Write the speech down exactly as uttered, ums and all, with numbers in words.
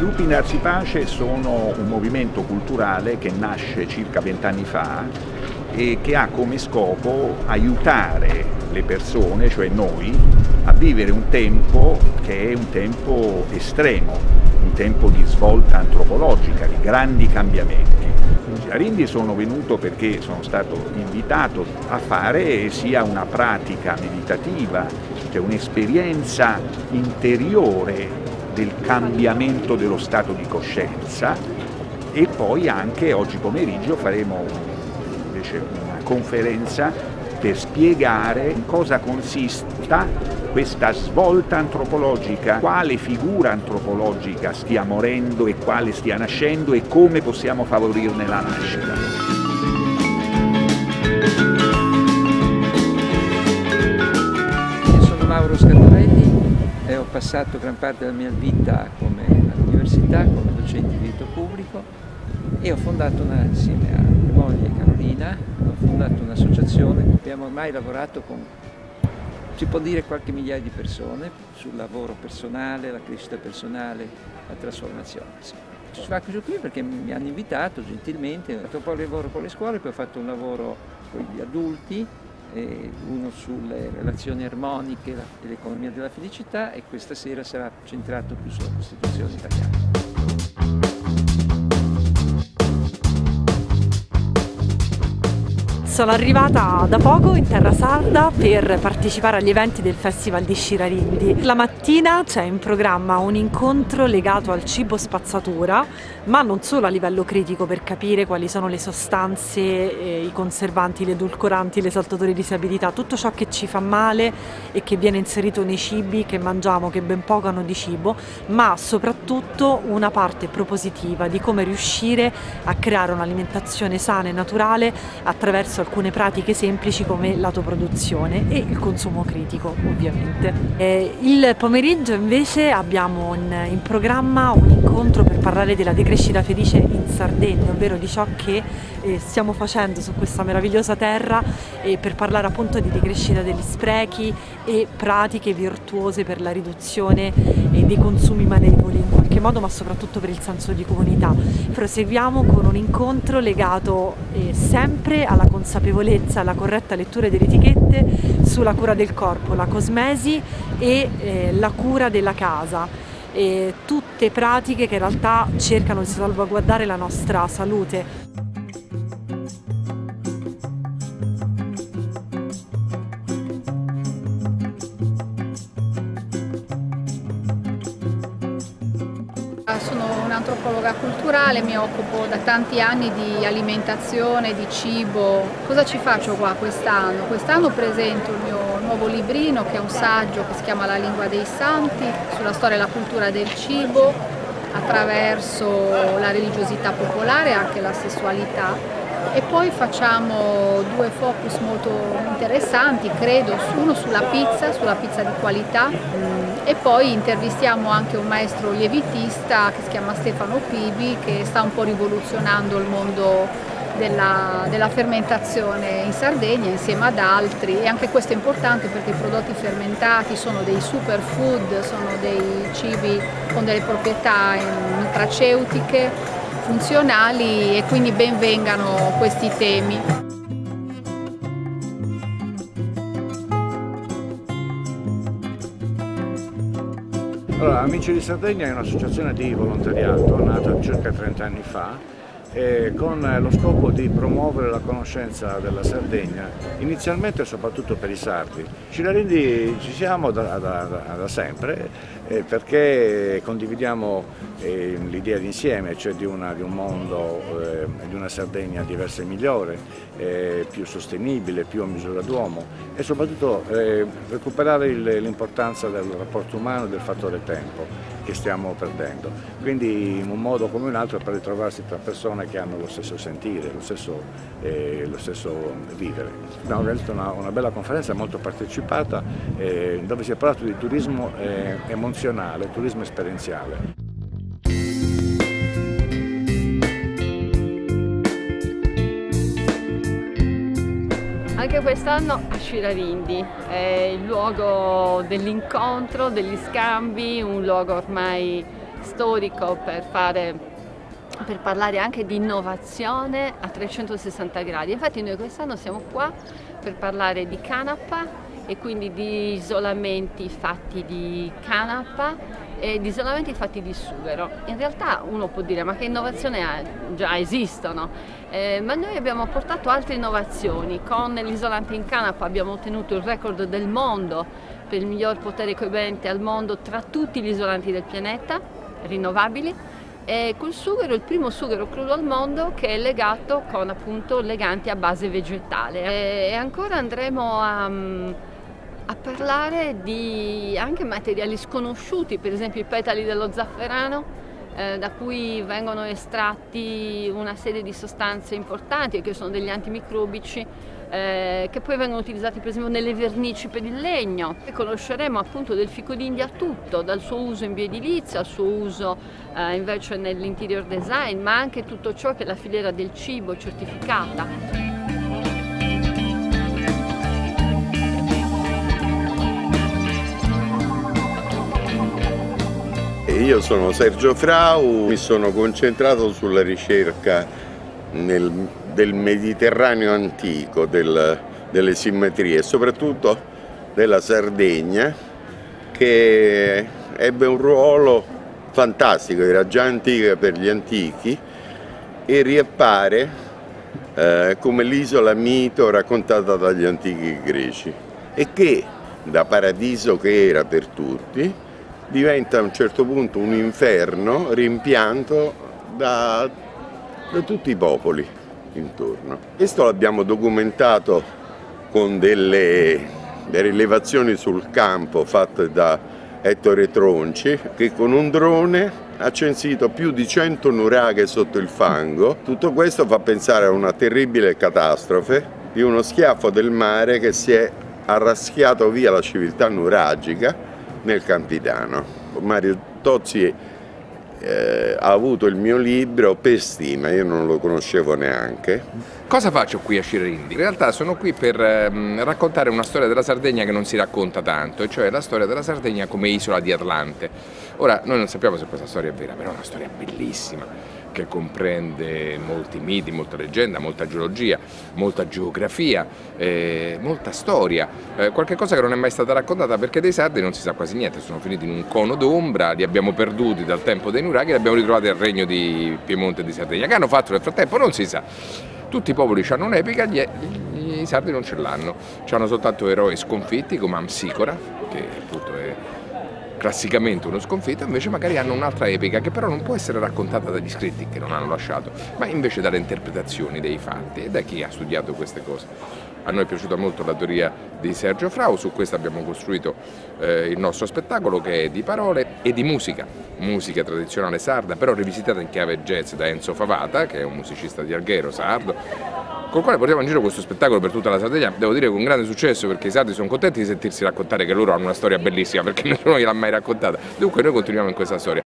Gruppi Narsi Pace sono un movimento culturale che nasce circa vent'anni fa e che ha come scopo aiutare le persone, cioè noi, a vivere un tempo che è un tempo estremo, un tempo di svolta antropologica, di grandi cambiamenti. A Rindi sono venuto perché sono stato invitato a fare sia una pratica meditativa, cioè un'esperienza interiore del cambiamento dello stato di coscienza, e poi anche oggi pomeriggio faremo invece una conferenza per spiegare in cosa consista questa svolta antropologica, quale figura antropologica stia morendo e quale stia nascendo e come possiamo favorirne la nascita. Io sono Mauro Scarparelli e ho passato gran parte della mia vita come all'università, come docente di diritto pubblico, e ho fondato una, insieme a mia moglie Carolina, ho fondato un'associazione. Abbiamo ormai lavorato con, si può dire, qualche migliaia di persone sul lavoro personale, la crescita personale, la trasformazione. Ci fa così qui perché mi hanno invitato gentilmente, ho fatto un po' di lavoro con le scuole, poi ho fatto un lavoro con gli adulti, eh, uno sulle relazioni armoniche e l'economia della felicità, e questa sera sarà centrato più sulla Costituzione italiana. Sono arrivata da poco in terra sarda per partecipare agli eventi del Festival di Scirarindi. La mattina c'è in programma un incontro legato al cibo spazzatura, ma non solo a livello critico per capire quali sono le sostanze, eh, i conservanti, gli edulcoranti, gli esaltatori di sapienza, tutto ciò che ci fa male e che viene inserito nei cibi che mangiamo, che ben poco hanno di cibo, ma soprattutto una parte propositiva di come riuscire a creare un'alimentazione sana e naturale attraverso alcune pratiche semplici come l'autoproduzione e il consumo critico, ovviamente. Eh, il pomeriggio invece abbiamo in, in programma un incontro per parlare della decrescita felice in Sardegna, ovvero di ciò che eh, stiamo facendo su questa meravigliosa terra, eh, per parlare appunto di decrescita degli sprechi e pratiche virtuose per la riduzione eh, dei consumi manevoli in qualche modo, ma soprattutto per il senso di comunità. Proseguiamo con un incontro legato eh, sempre alla consapevolezza, alla corretta lettura delle etichette sulla cura del corpo, la cosmesi e eh, la cura della casa. E tutte pratiche che in realtà cercano di salvaguardare la nostra salute. Sono un'antropologa culturale, mi occupo da tanti anni di alimentazione, di cibo. Cosa ci faccio qua quest'anno? Quest'anno presento il mio nuovo librino, che è un saggio che si chiama La lingua dei santi, sulla storia e la cultura del cibo attraverso la religiosità popolare e anche la sessualità. E poi facciamo due focus molto interessanti, credo, uno sulla pizza, sulla pizza di qualità, e poi intervistiamo anche un maestro lievitista che si chiama Stefano Pibi, che sta un po' rivoluzionando il mondo della, della fermentazione in Sardegna insieme ad altri, e anche questo è importante perché i prodotti fermentati sono dei superfood, sono dei cibi con delle proprietà nutraceutiche funzionali, e quindi ben vengano questi temi. Allora, Amici di Sardegna è un'associazione di volontariato nata circa trenta anni fa, eh, con lo scopo di promuovere la conoscenza della Sardegna, inizialmente soprattutto per i sardi. Scirarindi ci siamo da, da, da, da sempre, eh, perché condividiamo eh, l'idea d'insieme, cioè di, una, di un mondo, eh, di una Sardegna diversa e migliore, eh, più sostenibile, più a misura d'uomo, e soprattutto eh, recuperare l'importanza del rapporto umano e del fattore tempo che stiamo perdendo. Quindi in un modo come un altro per ritrovarsi tra persone che hanno lo stesso sentire, lo stesso, eh, lo stesso vivere. Abbiamo organizzato una, una bella conferenza molto partecipata, eh, dove si è parlato di turismo eh, emozionale, turismo esperienziale. Anche quest'anno a Scirarindi, è il luogo dell'incontro, degli scambi, un luogo ormai storico per fare per parlare anche di innovazione a trecentosessanta gradi. Infatti noi quest'anno siamo qua per parlare di canapa e quindi di isolamenti fatti di canapa e di isolamenti fatti di sughero. In realtà uno può dire ma che innovazione ha? Già esistono, eh, ma noi abbiamo portato altre innovazioni. Con l'isolante in canapa abbiamo ottenuto il record del mondo per il miglior potere coibente al mondo tra tutti gli isolanti del pianeta, rinnovabili. E col sughero, il primo sughero crudo al mondo che è legato con appunto leganti a base vegetale. E ancora andremo a, a parlare di anche materiali sconosciuti, per esempio i petali dello zafferano, eh, da cui vengono estratti una serie di sostanze importanti che sono degli antimicrobici, Eh, che poi vengono utilizzati per esempio nelle vernici per il legno. E conosceremo appunto del fico d'India tutto, dal suo uso in bioedilizia al suo uso eh, invece nell'interior design, ma anche tutto ciò che è la filiera del cibo certificata. Io sono Sergio Frau, mi sono concentrato sulla ricerca nel del Mediterraneo antico, del, delle simmetrie, e soprattutto della Sardegna, che ebbe un ruolo fantastico, era già antica per gli antichi e riappare eh, come l'isola mito raccontata dagli antichi greci e che, da paradiso che era per tutti, diventa a un certo punto un inferno rimpianto da, da tutti i popoli intorno. Questo l'abbiamo documentato con delle, delle rilevazioni sul campo fatte da Ettore Tronci, che con un drone ha censito più di cento nuraghe sotto il fango. Tutto questo fa pensare a una terribile catastrofe di uno schiaffo del mare che si è arraschiato via la civiltà nuragica nel Campidano. Mario Tozzi Eh, ha avuto il mio libro per stima, io non lo conoscevo neanche. Cosa faccio qui a Scirarindi? In realtà sono qui per ehm, raccontare una storia della Sardegna che non si racconta tanto, e cioè la storia della Sardegna come isola di Atlante. Ora, noi non sappiamo se questa storia è vera, però è una storia bellissima, che comprende molti miti, molta leggenda, molta geologia, molta geografia, eh, molta storia, eh, qualche cosa che non è mai stata raccontata, perché dei sardi non si sa quasi niente, sono finiti in un cono d'ombra, li abbiamo perduti dal tempo dei nuraghi e li abbiamo ritrovati al regno di Piemonte e di Sardegna. Che hanno fatto nel frattempo non si sa. Tutti i popoli hanno un'epica, gli, gli, i sardi non ce l'hanno, hanno soltanto eroi sconfitti come Amsicora, che appunto è classicamente uno sconfitto, invece magari hanno un'altra epica che però non può essere raccontata dagli scritti che non hanno lasciato, ma invece dalle interpretazioni dei fatti e da chi ha studiato queste cose. A noi è piaciuta molto la teoria di Sergio Frau, su questo abbiamo costruito eh, il nostro spettacolo, che è di parole e di musica, musica tradizionale sarda, però rivisitata in chiave jazz da Enzo Favata, che è un musicista di Alghero, sardo, col quale portiamo in giro questo spettacolo per tutta la Sardegna, devo dire con grande successo, perché i sardi sono contenti di sentirsi raccontare che loro hanno una storia bellissima, perché nessuno gliel'ha mai raccontata. Dunque noi continuiamo in questa storia.